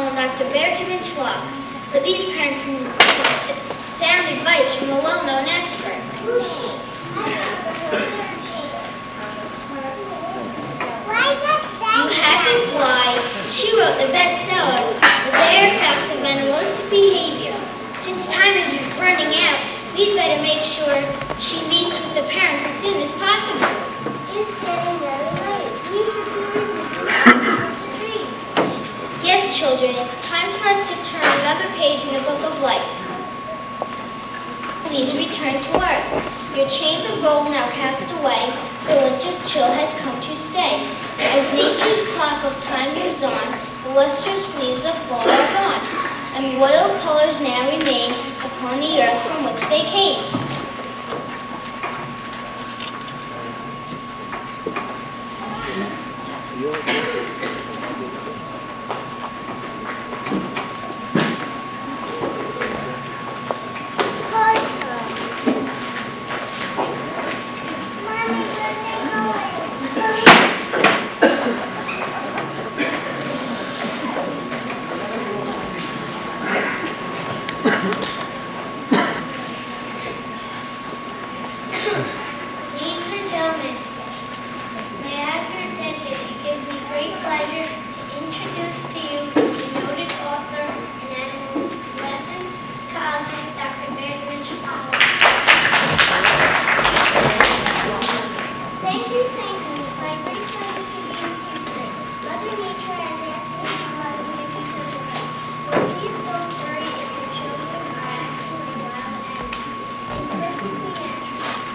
following Dr. Benjamin Schwab. For these parents need sound advice from a well-known expert. You Happy Fly. She wrote the bestseller, The Bare Facts of Animalistic Behavior. Since time is running out, we'd better make sure she meets with the parents as soon as possible. It's getting very late. We should be leaving the tree. Yes, children, it's time for us to turn another page in the Book of Life. Please return to Earth. Your chains of gold now cast away, the winter's chill has come to stay. As nature's clock of time moves on, the lustrous leaves of fall are gone, and royal colors now remain upon the earth from which they came. Ladies and gentlemen, may I have your attention? It gives me great pleasure to introduce to you the noted author and animal lesson columnist, Dr. Benjamin Schwab. Thank you. It's my great pleasure to be with you today. Mother Nature has asked me to provide you a piece of advice. Please don't worry if your children are actually wild animals. It's perfectly natural.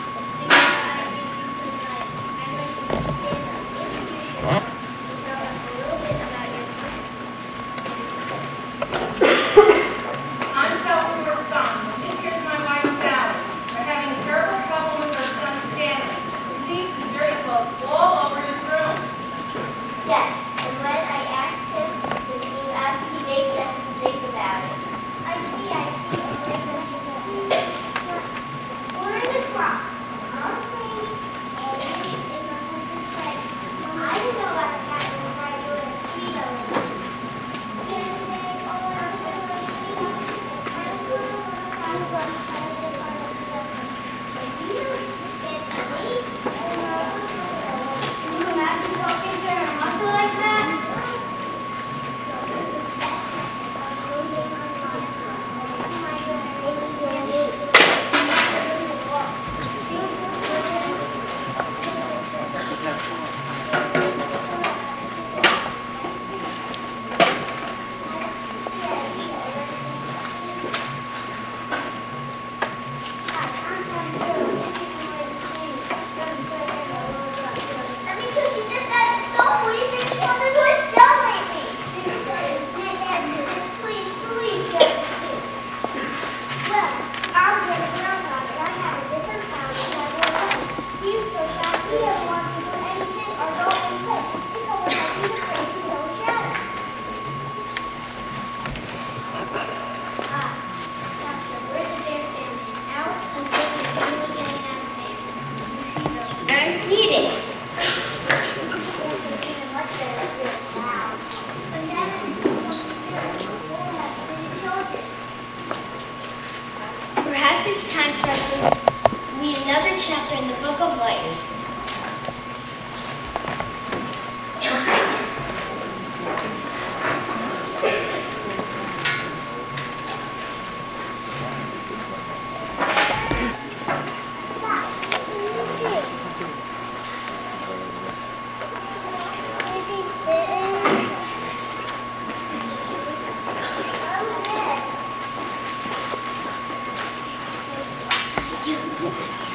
Yes, and when I asked him to clean up, he makes us think about it. I see. We're in the crop. I'm saying Eddie is 100%. I don't know about the cat and why you would have seen them. Can't say, oh, I'm going to clean up. I'm going to find what I did on the stuff. If you don't get me, you have to walk into her muscle like that? Perhaps it's time for us to read another chapter in the Book of Life. You